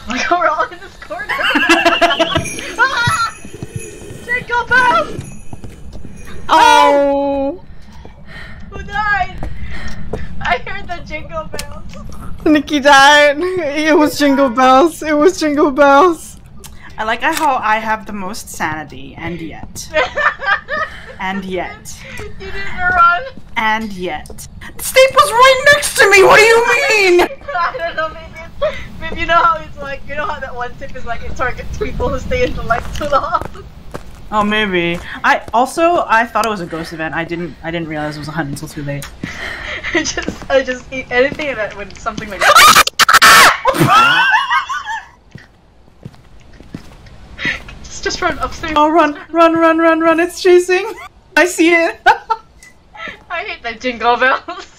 Like we're all in this corner. Ah! Jingle bells! Oh! Who died? I heard the jingle bells. Nikki died. It was Jingle Bells. It was Jingle Bells. I like how I have the most sanity, and yet. And yet. You didn't run. And yet. Snape was right next to me! What do you mean? I don't know, maybe you know how it's like, you know how that one tip is like it targets people who stay in the light too long? Oh, maybe. I thought it was a ghost event. I didn't realize it was a hunt until too late. I just eat anything that when something like that. just run upstairs. Oh, run, it's chasing. I see it. I hate the jingle bells.